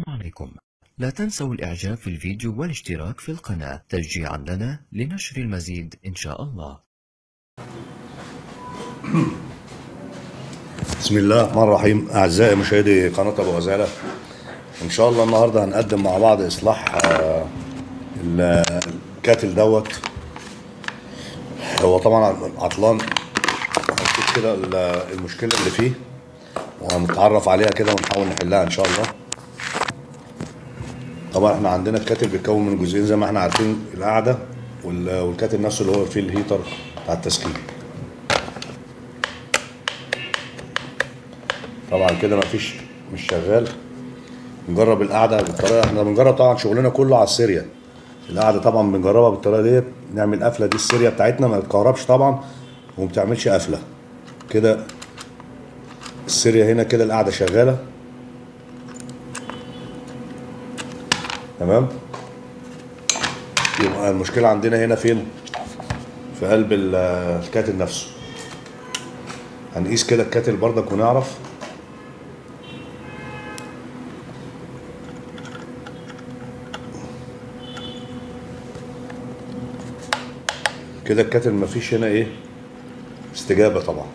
عليكم. لا تنسوا الإعجاب في الفيديو والاشتراك في القناة تشجيعا لنا لنشر المزيد إن شاء الله. بسم الله الرحمن الرحيم. أعزائي مشاهدي قناة أبو غزالة، إن شاء الله النهاردة هنقدم مع بعض إصلاح الكاتل دوت. هو طبعا عطلان، هنشوف كده المشكلة اللي فيه وهنتعرف عليها كده ونحاول نحلها إن شاء الله. طبعا احنا عندنا الكاتل بيتكون من جزئين زي ما احنا عارفين، القاعدة والكاتل نفسه اللي هو فيه الهيتر بتاع التسخين. طبعا كده مش شغال. نجرب القعده بالطريقه، احنا بنجرب طبعا شغلنا كله على السيريا. القعده طبعا بنجربها بالطريقه ديت، نعمل قفله. دي السيريا بتاعتنا ما بتكهربش طبعا وما بتعملش قفله كده. السيريا هنا كده القعده شغاله تمام. يبقى المشكله عندنا هنا فين؟ في قلب الكاتل نفسه. هنقيس كده الكاتل بردك ونعرف. كده الكاتل مفيش هنا ايه استجابه طبعا.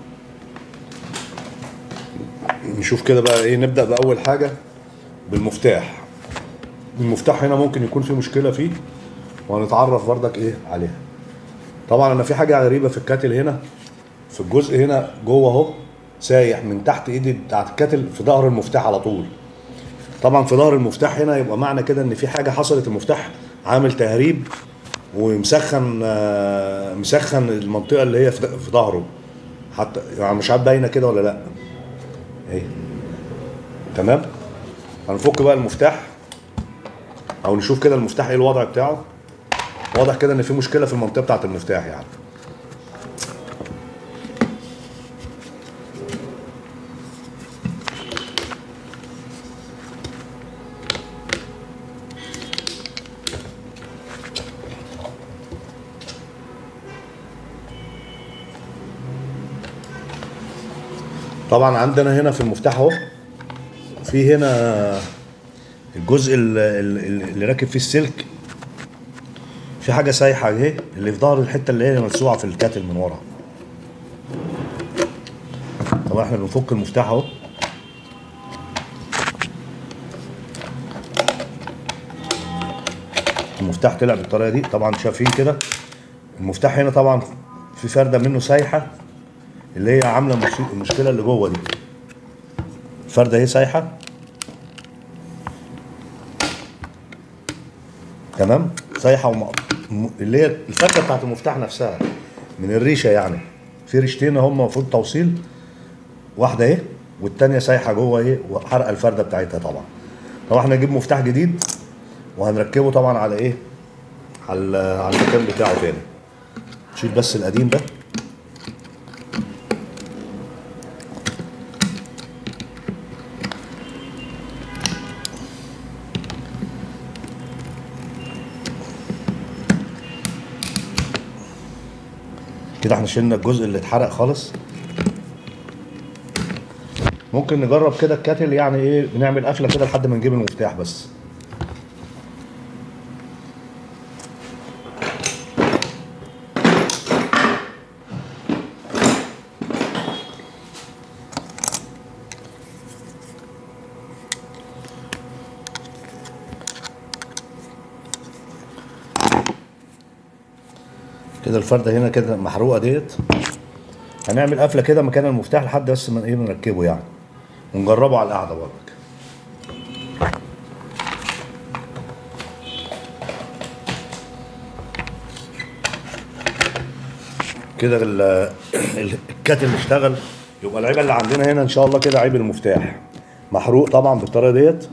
نشوف كده بقى ايه. نبدا باول حاجه بالمفتاح. المفتاح هنا ممكن يكون في مشكله فيه وهنتعرف بردك ايه عليها. طبعا انا في حاجه غريبه في الكاتل هنا، في الجزء هنا جوه اهو سايح من تحت ايدي بتاعت الكاتل في ظهر المفتاح على طول. طبعا في ظهر المفتاح هنا يبقى معنى كده ان في حاجه حصلت. المفتاح عامل تهريب ومسخن مسخن المنطقه اللي هي في ظهره، حتى يعني مش عارف باينه كده ولا لا اهي تمام. هنفك بقى المفتاح او نشوف كده المفتاح ايه الوضع بتاعه. واضح كده ان في مشكله في المنطقه بتاعت المفتاح يعني. طبعا عندنا هنا في المفتاح اهو، في هنا الجزء اللي راكب فيه السلك، في حاجه سايحه اهي اللي في ظهر الحته اللي هي ملسوعه في الكاتل من ورا. طبعا احنا بنفك المفتاح اهو. المفتاح طلع بالطريقه دي. طبعا شايفين كده المفتاح هنا طبعا في فرده منه سايحه اللي هي عامله المشكله اللي جوه دي. الفرده اهي سايحه تمام، سايحه اللي هي الفكه بتاعت المفتاح نفسها من الريشه يعني. في ريشتين هم المفروض توصيل، واحده اهي والثانيه سايحه جوه اهي وحرقه الفرده بتاعتها. طبعا احنا نجيب مفتاح جديد وهنركبه طبعا على ايه، على المكان بتاعه تاني. نشيل بس القديم ده. كده احنا شلنا الجزء اللي اتحرق خالص. ممكن نجرب كده الكاتل يعني ايه، بنعمل قفله كده لحد ما نجيب المفتاح بس. كده الفرده هنا كده محروقه ديت. هنعمل قفله كده مكان المفتاح لحد بس ما ايه نركبه يعني، ونجربه على القعده برضك. كده الكاتل اشتغل. يبقى العيبه اللي عندنا هنا ان شاء الله كده عيب المفتاح محروق طبعا بالطريقه ديت،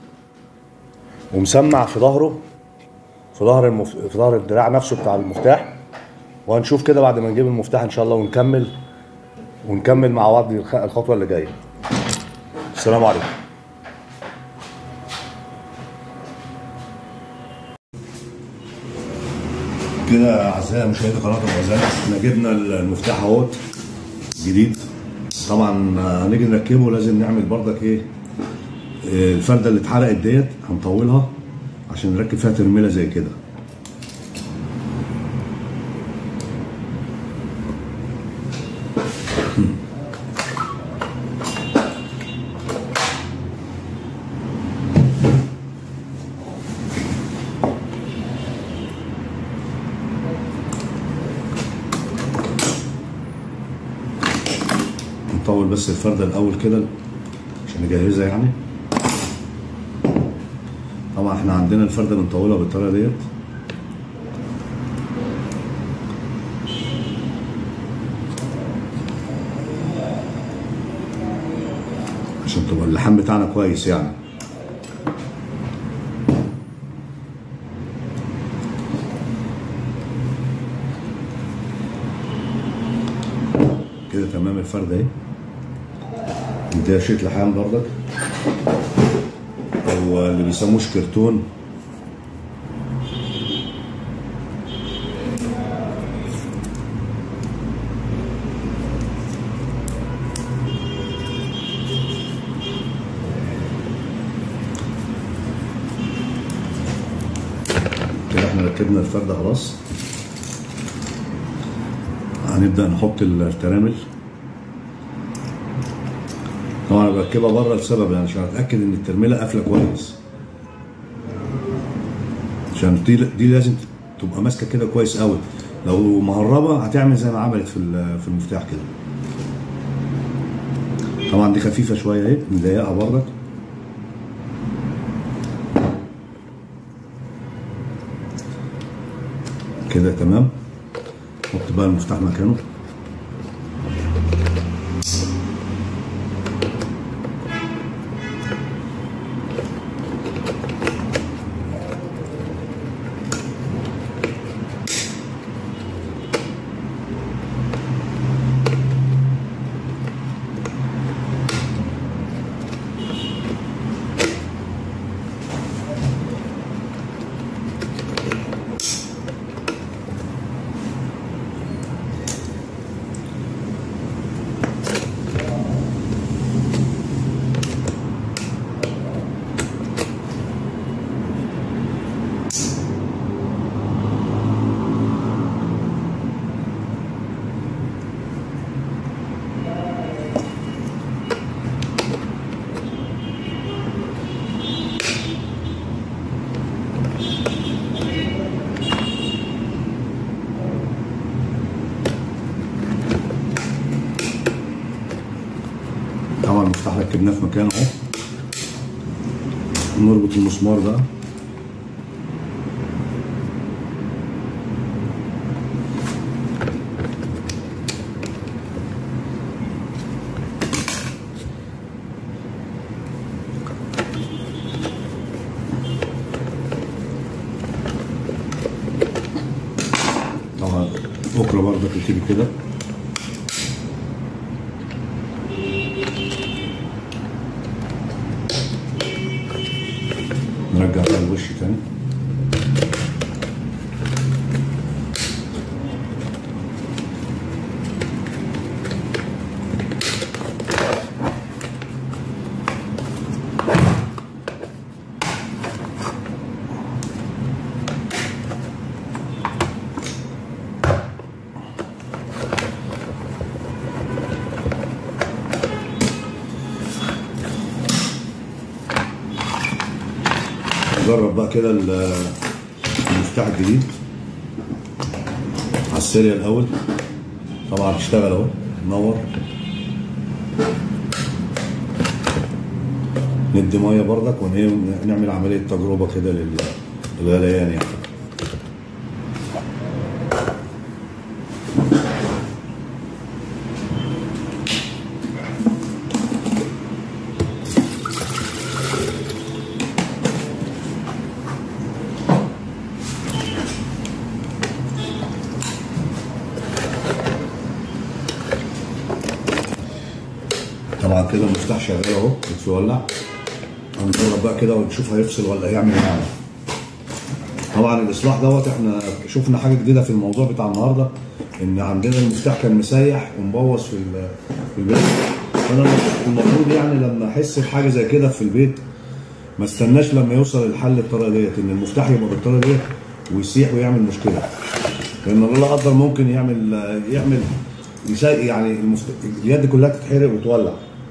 ومسمع في ظهره، في ظهر الدراع نفسه بتاع المفتاح. وهنشوف كده بعد ما نجيب المفتاح ان شاء الله ونكمل مع بعض الخطوه اللي جايه. السلام عليكم. كده اعزائي مشاهدي قناه ابو غزاله، احنا جبنا المفتاح اهوت جديد. طبعا هنيجي نركبه لازم نعمل بردك ايه الفرده اللي اتحرقت ديت هنطولها عشان نركب فيها ترميله زي كده. نطول بس الفرده الاول كده عشان نجهزها يعني. طبعا احنا عندنا الفرده بنطولها بالطريقه ديت عشان تبقى اللحام بتاعنا كويس يعني. كده تمام الفرده اهي. نديها شيت لحام برضك او اللي بيسموه شكرتون. كده احنا ركبنا الفرده خلاص. هنبدا نحط الترامل. طبعا انا بركبها بره لسبب يعني عشان اتاكد ان الترميله قافله كويس، عشان دي لازم تبقى ماسكه كده كويس قوي. لو مهربه هتعمل زي ما عملت في المفتاح كده. طبعا دي خفيفه شويه اهي، نضيقها برضك كده تمام. نحط بقى المفتاح مكانه. طبعا المفتاح ركبناه في مكانه اهو. نربط المسمار بقى. طبعا بكره برضك بتيجي كده. نرجع بقى الوش تاني. نجرب بقى كده المفتاح الجديد على السريع الاول. طبعا اشتغل اهو منور. ندي ميه برضك ونعمل عمليه تجربه كده للغليان يعني. طبعا كده المفتاح شغال اهو بيولع. هنجرب بقى كده ونشوف هيفصل ولا هيعمل ايه معانا. طبعا الاصلاح دوت احنا شفنا حاجه جديده في الموضوع بتاع النهارده، ان عندنا المفتاح كان مسيح ومبوظ في البيت. فانا المفروض يعني لما احس بحاجه زي كده في البيت ما استناش لما يوصل الحل بالطريقه ديت، ان المفتاح يبقى بالطريقه ديت ويسيح ويعمل مشكله، لان الله قدر ممكن يعمل يعني اليد كلها تتحرق وتولع.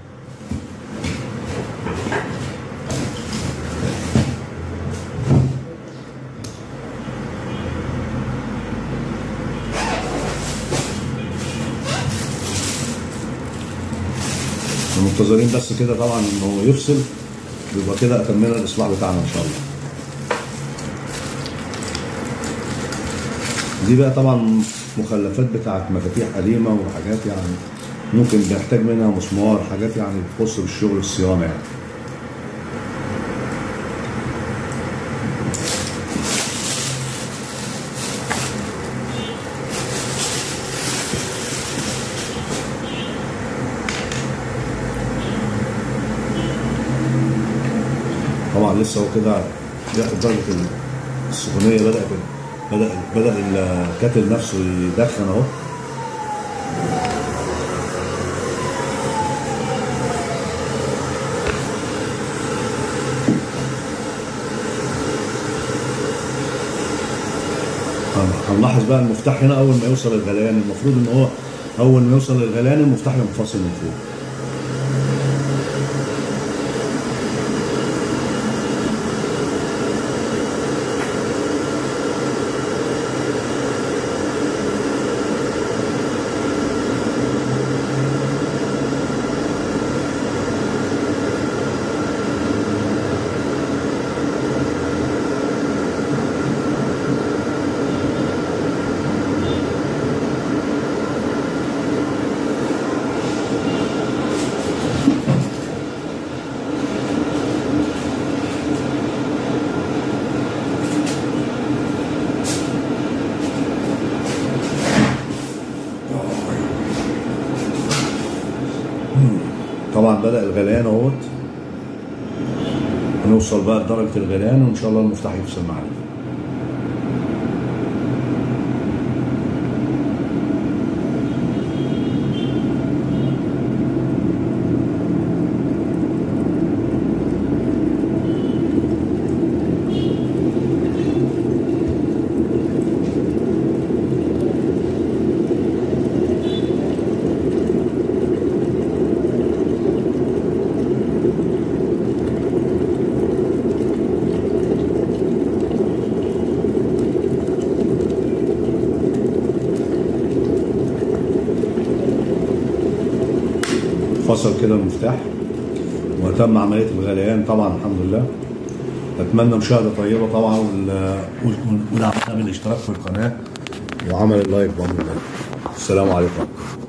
منتظرين بس كده طبعا ان هو يفصل، يبقى كده اكملنا الاصلاح بتاعنا ان شاء الله. دي بقى طبعا مخلفات بتاعت مفاتيح قديمه وحاجات يعني ممكن بيحتاج منها مسمار، حاجات يعني تخص بالشغل الصيانه يعني. طبعا لسه هو كده ياخد درجه السخونيه، بدأ الكاتل نفسه يدخن اهو. هنلاحظ بقى المفتاح هنا اول ما يوصل الغليان، المفروض ان هو اول ما يوصل للغليان المفتاح ينفصل من فوق. طبعا بدأ الغليان اهوت، هنوصل بقى لدرجة الغليان وان شاء الله المفتاح يفصل معانا. فصل كده المفتاح وتم عمليه الغليان طبعا الحمد لله. اتمنى مشاهده طيبه طبعا، ودعمنا بالاشتراك في القناه وعمل اللايك بامر الله. السلام عليكم.